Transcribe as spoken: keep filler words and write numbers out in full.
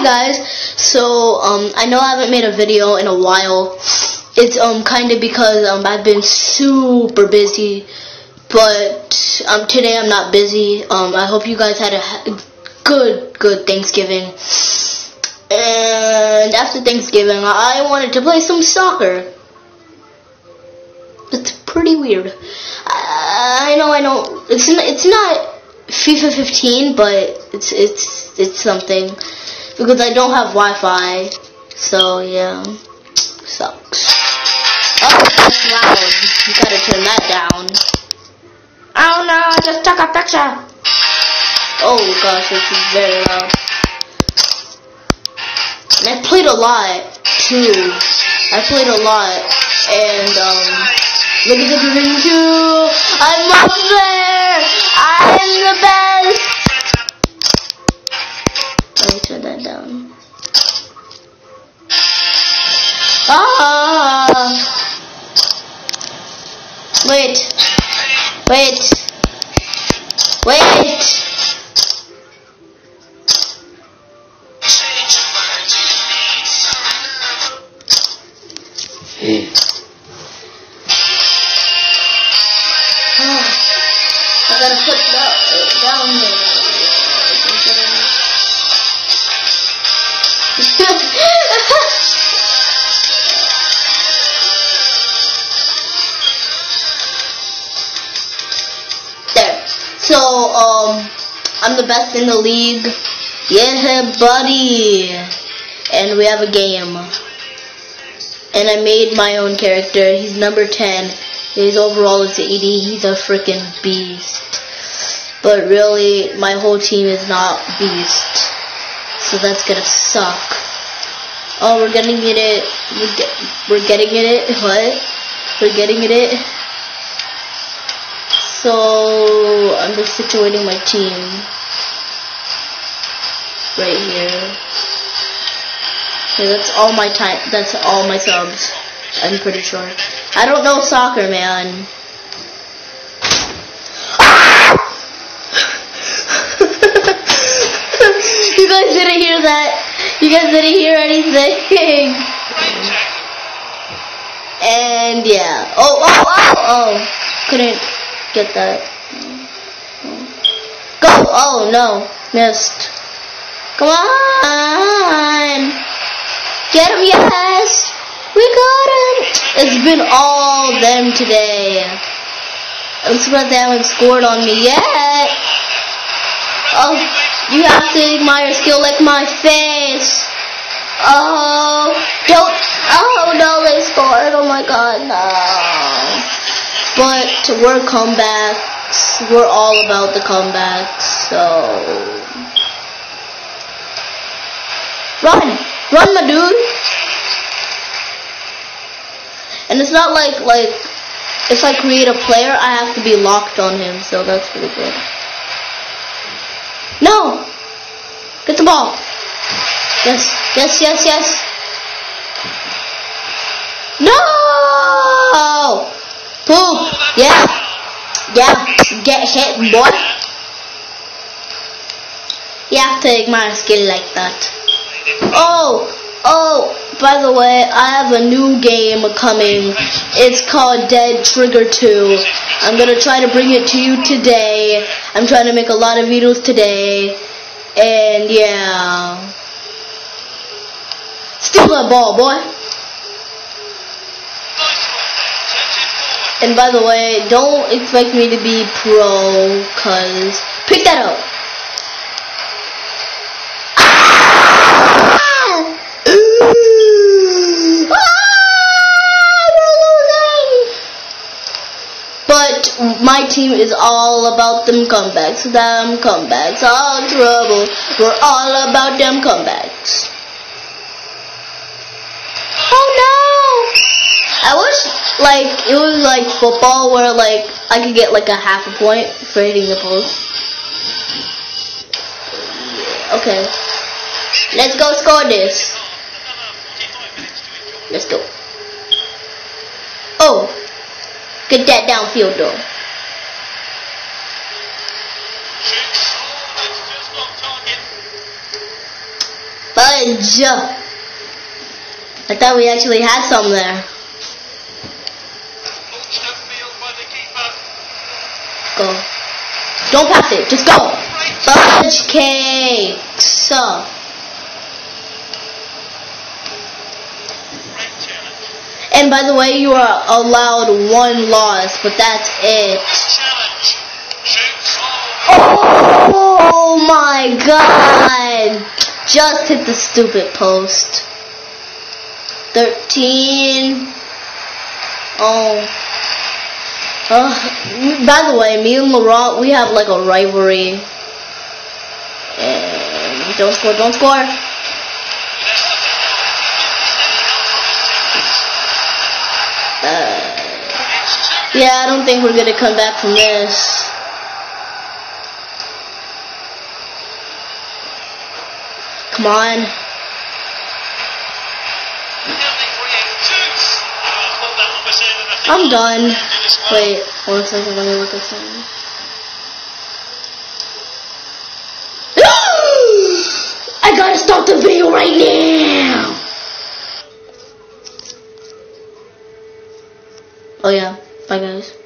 Hi guys, so um, I know I haven't made a video in a while. It's um kind of because um I've been super busy, but um today I'm not busy. Um, I hope you guys had a good good Thanksgiving. And after Thanksgiving, I wanted to play some soccer. It's pretty weird. I know, I know. It's not, it's not FIFA fifteen, but it's it's it's something. Because I don't have Wi-Fi, so yeah, sucks. Oh, that's loud. You gotta turn that down. Oh no, I just took a picture. Oh gosh, this is very loud. And I played a lot too. I played a lot, and um, look at the division two. I'm up there. I am the best. Let me turn that down. Ah! Wait. Wait. Wait. Oh, I gotta put that down there. There. So, um, I'm the best in the league. Yeah, buddy. And we have a game. And I made my own character. He's number ten. His overall is eighty. He's a freaking beast. But really, my whole team is not beast. So that's gonna suck. Oh, we're getting it. We're, get, we're getting it. What? We're getting it. So I'm just situating my team right here. Okay, that's all my time. That's all my subs. I'm pretty sure. I don't know soccer, man. You guys didn't hear that. You guys didn't hear anything. And yeah. Oh, oh, oh, oh. Couldn't get that. Go. Oh, no. Missed. Come on. Get him, yes. We got him. It's been all them today. I'm surprised they haven't scored on me yet. Oh, you have to admire skill like my face. Oh, don't. Oh, no, they scored. Oh, my God, no. But we're comebacks. We're all about the comebacks, so. Run. Run, my dude. And it's not like, like, if I create a player, I have to be locked on him, so that's pretty good. No! Get the ball. Yes, yes, yes, yes. No! Poop. Yeah. Yeah. Get hit, boy. You have to take my skill like that. Oh! Oh, by the way, I have a new game coming. It's called Dead Trigger two. I'm gonna try to bring it to you today. I'm trying to make a lot of videos today. And yeah. Steal that ball, boy. And by the way, don't expect me to be pro, cause pick that up. But my team is all about them comebacks, them comebacks, all trouble. We're all about them comebacks. Oh no! I wish like it was like football where like I could get like a half a point for hitting the post. Okay, let's go score this. Let's go. Oh. Get that downfield though. But fudge. I thought we actually had some there. Go. Don't pass it. Just go. Fudge cakes. And by the way, you are allowed one loss, but that's it. Oh my god! Just hit the stupid post. thirteen. Oh. Uh, by the way, me and Laurent, we have like a rivalry. And don't score, don't score. Uh, yeah, I don't think we're gonna come back from this. Come on. I'm done. Wait, one second, let me look at something. I gotta stop the video right now! Oh yeah, bye guys.